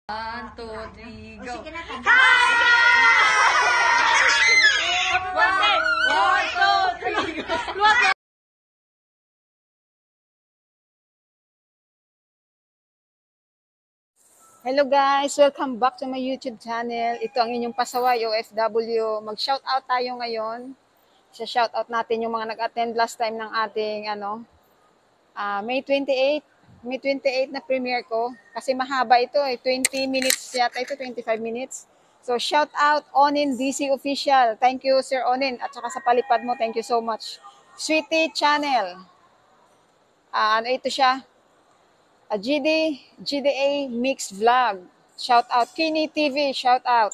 1, 2, 3, go! Sige na, Hi! 1, 2, 3, go! Hello guys! Welcome back to my YouTube channel. Ito ang inyong pasaway OFW. Mag-shoutout tayo ngayon. Shoutout natin yung mga nag-attend last time ng ating May 28. May 28 na premiere ko. Kasi mahaba ito 20 minutes yata ito, 25 minutes. So shoutout Onin DC Official. Thank you Sir Onin. At saka sa palipad mo, thank you so much. Sweetie Channel. Ito siya? GDA Mix Vlog. Shout out. Kini TV, shout out.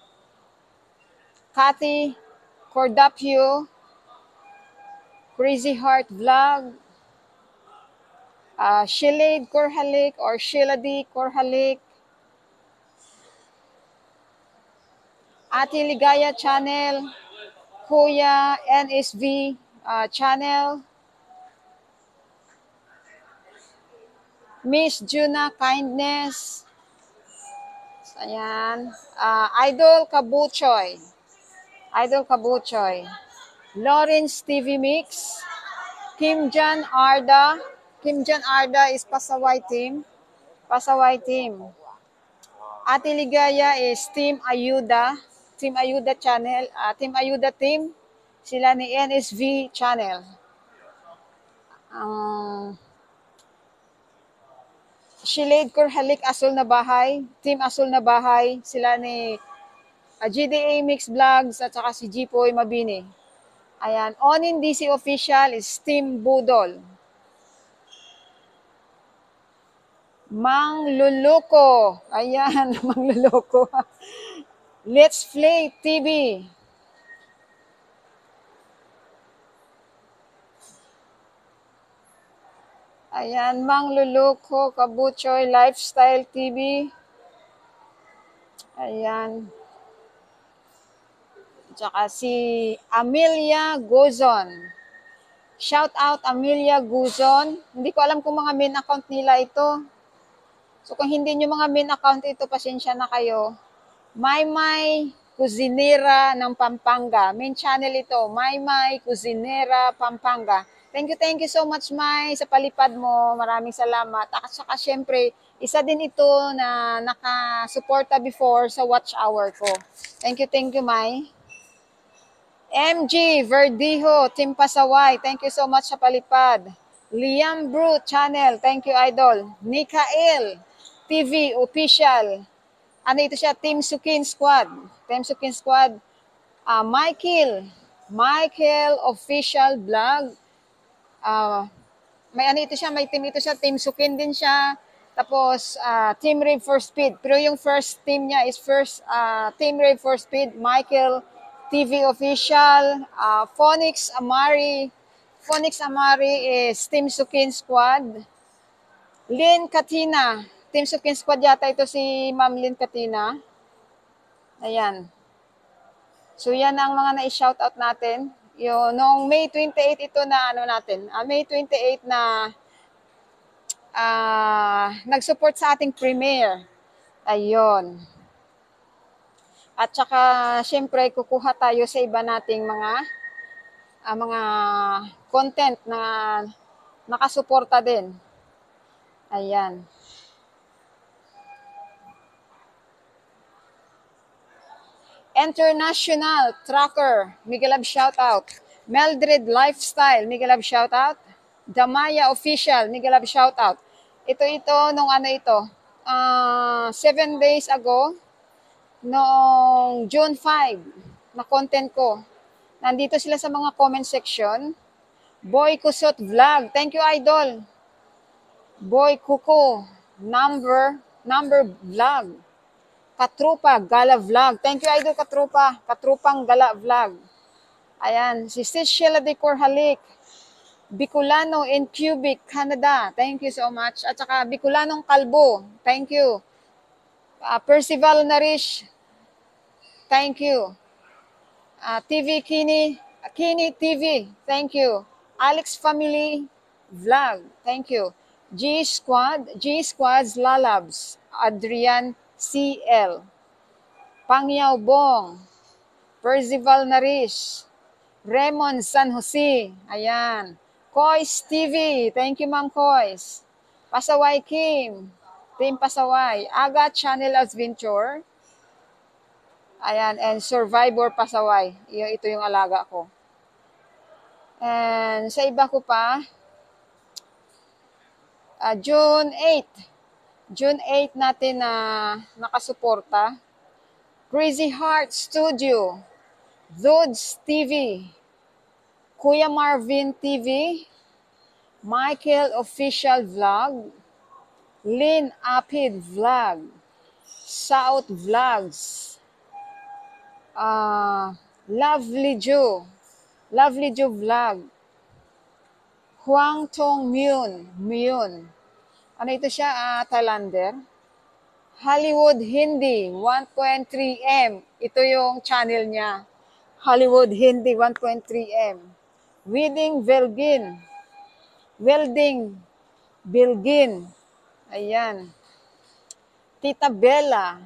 Cathy Cordapio, Crazy Heart Vlog. Shilade Korhalik or Shilady Korhalik. Ate Ligaya Channel. Kuya NSV Channel. Miss Juna Kindness. Ayan. Idol Kabuchoy. Idol Kabuchoy. Lawrence TV Mix. Kim Jan Arda. Kim Jan Arda is Pasaway Team. Pasaway Team. Ate Ligaya is Team Ayuda. Team Ayuda Channel. Team Ayuda Team. Sila ni NSV Channel. Shilade Korhalik, Asul na Bahay. Team Asul na Bahay. Sila ni GDA Mix Vlogs at saka si Jipoy Mabini. Ayan. Onin DC Official is Team Budol. Mang Luluko. Ayan, Mang Luluko. Let's Play TV. Ayan, Mang Luluko, Kabuchoy, Lifestyle TV. Ayan. Tsaka si Amelia Guzon. Shout out Amelia Guzon. Hindi ko alam kung mga main account nila ito. So kung hindi nyo mga main account ito, pasensya na kayo. Maymay Cusinera ng Pampanga. Main channel ito, Maymay Cusinera Pampanga. Thank you so much, May, sa palipad mo. Maraming salamat. At saka syempre, isa din ito na nakasuporta before sa watch hour ko. Thank you, May. MG Verdiho, Team Pasaway. Thank you so much sa palipad. Liam Bru Channel. Thank you, Idol. Nikael TV Official. Ito siya? Team Sukin Squad. Team Sukin Squad. Michael Official Vlog. May ito siya, may team ito siya, Team Sukin din siya. Tapos Team Rave for Speed. Pero yung first team niya is Team Rave for Speed, Michael TV Official, Phonix Amari. Phonix Amari is Team Sukin Squad. Lynn Katina, Team Sukin Squad yata ito si Ma'am Lynn Katina. Ayan. So yan ang mga na-shoutout natin. Noong May 28 ito na May 28 na nag-support sa ating premiere. Ayun. At saka syempre kukuha tayo sa iba nating mga content na nakasuporta din. Ayan. International Tracker, Miguel Lab shoutout. Meldred Lifestyle, Miguel Lab shoutout. Damaya Official, Miguel Lab shoutout. Ito, nung 7 days ago, noong June 5, na content ko. Nandito sila sa mga comment section. Boy Kusot Vlog, thank you, Idol. Boy Kuko, number vlog. Katrupa, Gala Vlog. Thank you, Idol Katrupa. Katrupang Gala Vlog. Ayan, si Sheila de Corhalik. Bicolano in Quebec, Canada. Thank you so much. At saka Bicolanong Kalbo. Thank you. Percival Narish. Thank you. TV Kini TV. Thank you. Alex Family Vlog. Thank you. G Squad's Lalabs. Adrian CL. Pangyaw Bong. Percival Naris. Raymond San Jose. Ayan. Kois TV. Thank you, Ma'am Kois. Pasaway Kim. Team Pasaway. Aga Channel Adventure. Ayan. And Survivor Pasaway. Ito yung alaga ko. And sa iba ko pa, June 8. June 8 natin na nakasuporta. Crazy Heart Studio. Dudes TV. Kuya Marvin TV. Michael Official Vlog. Lynn Apid Vlog. South Vlogs. Lovely Joe. Lovely Joe Vlog. Huang Tong Myun. Ano ito siya? Thailander. Hollywood Hindi, 1.3M. Ito yung channel niya. Hollywood Hindi, 1.3M. Wedding Bilgin. Ayan. Tita Bella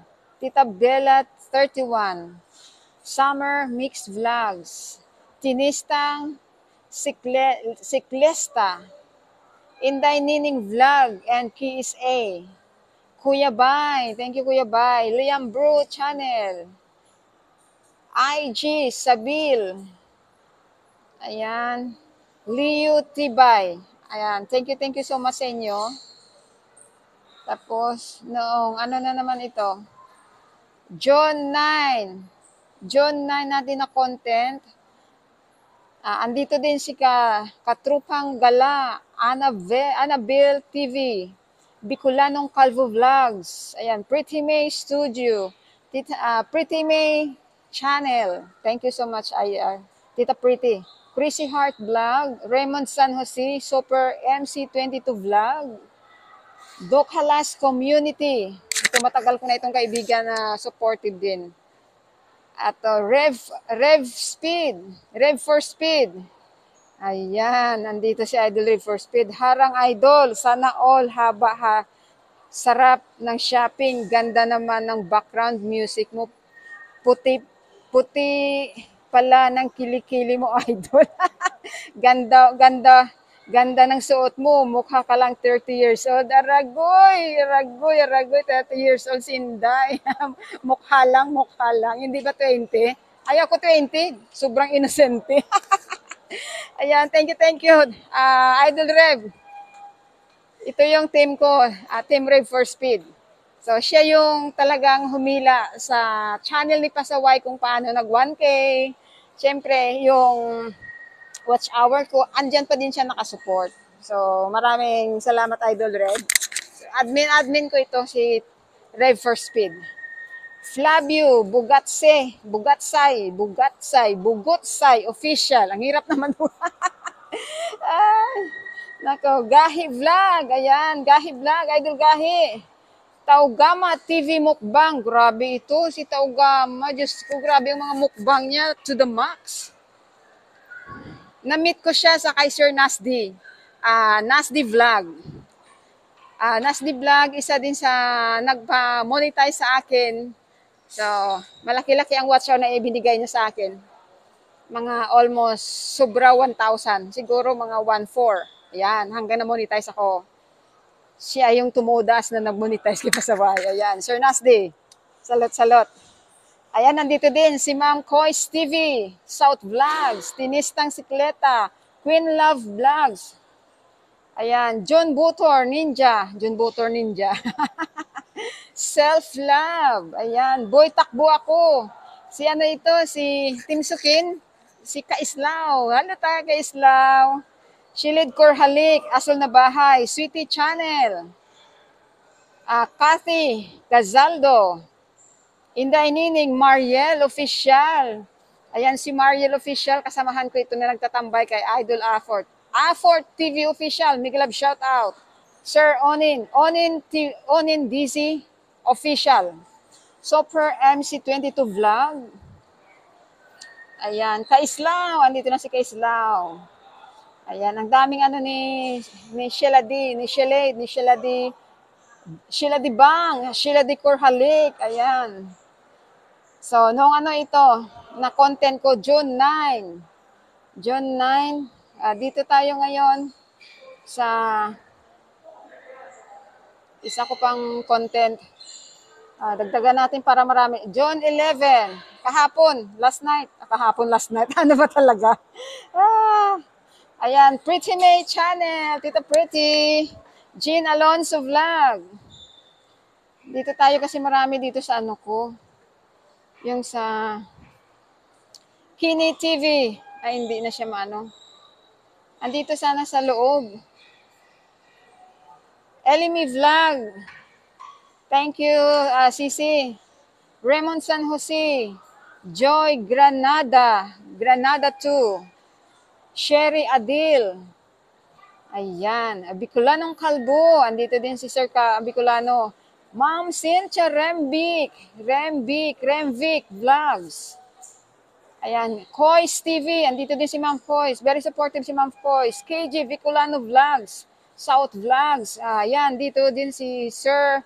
31. Summer Mixed Vlogs. Tinistang Siklesta. Inday Nining Vlog and KSA. Kuya Bay, thank you Kuya Bay. Liam Bro Channel. IG Sabil. Ayan. Liu Tibay. Ayan, thank you so much sa inyo. Tapos, noong, ano na naman ito? John 9 natin na content. Andito din si Katrupang Gala, Annabelle TV, Bicolanong Calvo Vlogs, ayan, Pretty May Studio, Pretty May Channel. Thank you so much, Tita Pretty. Crazy Heart Vlog, Raymond San Jose, Super MC22 Vlog, Doc Halas Community. Ito matagal ko na itong kaibigan na supportive din. At Rev for Speed. Ayan, nandito si Idol Rev for Speed. Harang Idol, sana all haba ha. Sarap ng shopping, ganda naman ng background music mo. Puti pala ng kilikili mo, Idol. Ganda ng suot mo. Mukha ka lang 30 years old. Aragoy, 30 years old si Inday. mukha lang. Hindi ba 20? Ay, ako 20. Sobrang inosente. Ayan, thank you. Idol Rev. Ito yung team ko, Team Rev for Speed. So, siya yung talagang humila sa channel ni Pasaway kung paano nag 1K. Siyempre, yung watch hour ko, andyan pa din siya nakasupport. So, maraming salamat, Idol Rev. Admin ko ito, si Rev for Speed. Flavio Bugatsay Official. Ang hirap naman po. Nako, Gahi Vlog. Ayan, Gahi Vlog, Idol Gahi. Taugama TV Mukbang. Grabe ito, si Taugama. Diyos ko, grabe yung mga mukbang niya to the max. Na-meet ko siya sa kay Sir Nasdi. Nasdi Vlog. Nasdi Vlog, isa din sa nagpa-monetize sa akin. So, malaki-laki ang watch hour na ibinigay niya sa akin. Mga almost sobra 1,000. Siguro mga 1,400. Ayan, hanggang na-monetize ako. Siya yung tumudas na nag-monetize kay Pasaway. Ayan, Sir Nasdi. Salot. Ayan, nandito din si Ma'am Kois TV, South Vlogs, Tinistang Sikleta, Queen Love Vlogs. Ayan, John Butor Ninja. Self-love. Ayan, Boy Takbo Ako. Si ano ito, si Tim Sukin, si Kaislaw. Ano tayo Kaislaw? Shilid Korhalik, Asol na Bahay, Sweetie Channel. Kathy Gazaldo. Inday Nining, Mariel Official. Ayan si Mariel Official, kasamahan ko ito na nagtatambay kay Idol Afford. Afford TV Official, Miguel Love shout out. Sir Onin DC Official. Super MC22 Vlog. Ayan, Kaislaw, andito na si Kaislaw. Ayan, ang daming ano ni Sheila D Sheila Dibang, Sheila Decor Halik, ayan. So, nung ano ito, na content ko, June 9. June 9, dito tayo ngayon sa isa ko pang content. Dagdagan natin para marami. June 11, kahapon, last night. Kahapon, last night. Ano ba talaga? Ah, ayan, Pretty May Channel, Tita Pretty. Jean Alonso Vlog. Dito tayo kasi marami dito sa ano ko. Yung sa Kini TV. Ay, hindi na siya maano. Andito sana sa loob. Elimi Vlog. Thank you, Sisi. Raymond San Jose. Joy Granada. Granada 2. Sherry Adil. Ayan. Bicolanong Kalbo. Andito din si Sir Bicolano. Ma'am Cynthia Remvic. Remvic Vlogs. Ayan. Kois TV. Andito din si Ma'am Kois. Very supportive si Ma'am Kois. KG Bicolano Vlogs. South Vlogs. Ayan. Dito din si Sir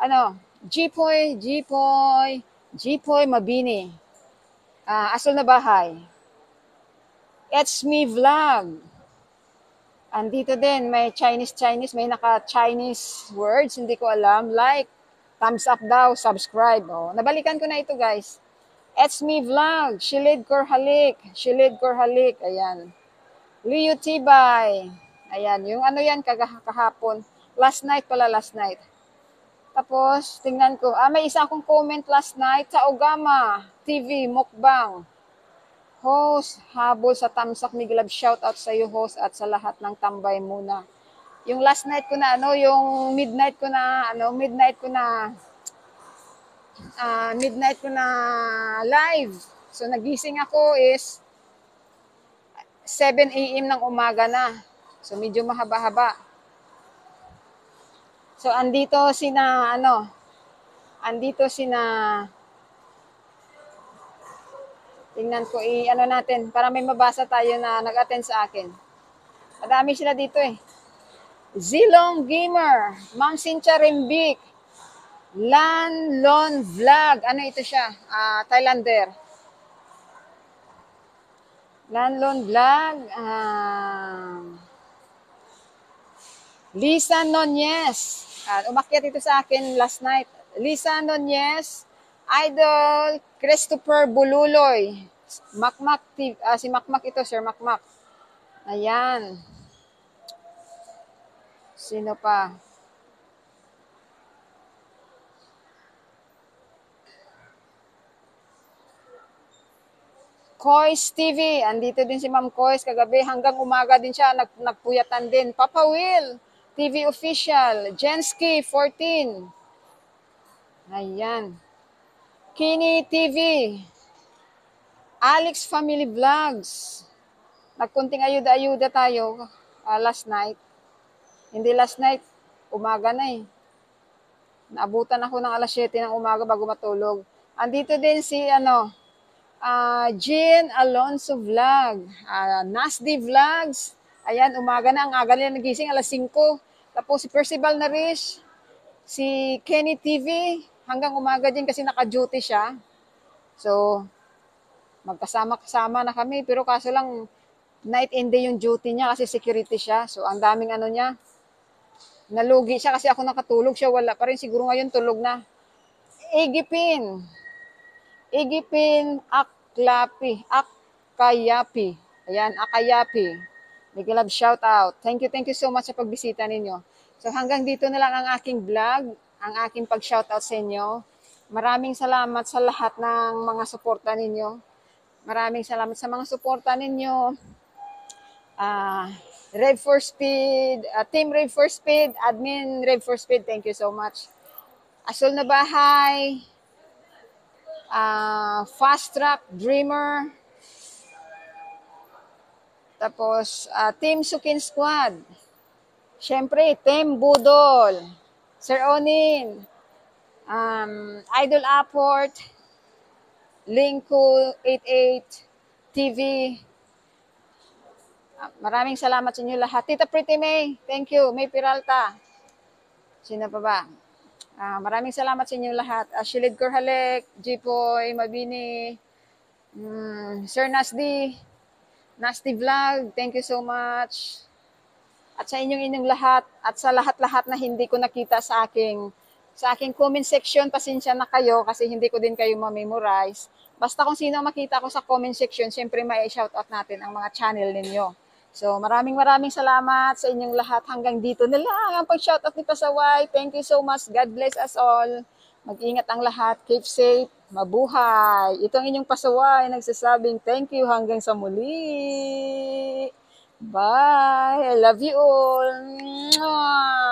Jipoy Mabini. Asol na Bahay. It's Me Vlog. Andito din, may Chinese, may naka-Chinese words, hindi ko alam. Like, thumbs up daw, subscribe. Oh, nabalikan ko na ito, guys. It's Me Vlog, Shilid Korhalik, ayan. Liu Tibay, ayan, yung ano yan, kahapon. Last night. Tapos, tingnan ko, may isa akong comment last night sa Ogama TV, Mukbang. Host, habol sa tamsak ni Glab. Shout out sa iyo, host, at sa lahat ng tambay muna. Yung last night ko na yung midnight ko na live. So nagising ako is 7 AM ng umaga na. So medyo mahaba-haba. So andito sina tingnan ko, natin, para may mabasa tayo na nag-attend sa akin. Madami sila dito eh. Zilong Gamer, Ma'am Cynthia Rembic, Lanlon Vlog, ano ito siya? Thailander. Lanlon Vlog, Lisa Nunez, umakyat ito sa akin last night. Lisa Nunez, Idol Christopher Bululoy. Makmak, si Makmak ito, Sir Makmak. Ayan. Sino pa? Kois TV. Andito din si Ma'am Kois. Kagabi hanggang umaga din siya. Nagpuyatan din. Papa Will TV Official. Jensky 14. Ayan. Kini TV. Alex Family Vlogs. Nagkunting ayuda-ayuda tayo last night. Hindi last night, umaga na eh. Naabutan ako ng alas 7 ng umaga bago matulog. Andito din si Jean Alonso Vlog. Nasdi Vlogs. Ayan, umaga na. Ang aga nila nagising, alas 5. Tapos si Percival Narish. Si Kenny TV. Hanggang umaga din kasi naka-duty siya. So, magkasama-kasama na kami. Pero kaso lang, night and day yung duty niya kasi security siya. So, ang daming niya. Nalugi siya kasi ako nakatulog. Siya wala pa rin. Siguro ngayon tulog na. Igipin, Akayapi. Ayan, Akayapi. Nag-love shout out. Thank you so much sa pagbisita ninyo. So, hanggang dito na lang ang aking vlog, ang aking pag-shout out sa inyo. Maraming salamat sa lahat ng mga suporta ninyo. Maraming salamat sa mga suporta ninyo. Rev for Speed, Team Rev for Speed, Admin Rev for Speed, thank you so much. Asol na Bahay, Fast Track Dreamer, tapos Team Sukin Squad, syempre Team Budol, Sir Onin, Idol Apport, Lingko 88 TV. Maraming salamat sa inyo lahat. Tita Pretty May, thank you. May Peralta. Sino pa ba? Maraming salamat sa inyong lahat. Shilid Korhalek, Jipoy, Mabini, Sir Nasdi, Nasty Vlog, thank you so much. At sa inyong lahat, at sa lahat-lahat na hindi ko nakita sa aking comment section, pasensya na kayo kasi hindi ko din kayo ma-memorize. Basta kung sino makita ko sa comment section, siyempre may shoutout natin ang mga channel ninyo. So maraming salamat sa inyong lahat. Hanggang dito na lang ang pag-shoutout ni Pasaway. Thank you so much. God bless us all. Mag-ingat ang lahat. Keep safe. Mabuhay. Ito ang inyong Pasaway nagsasabing thank you hanggang sa muli. Bye. I love you all. Mwah!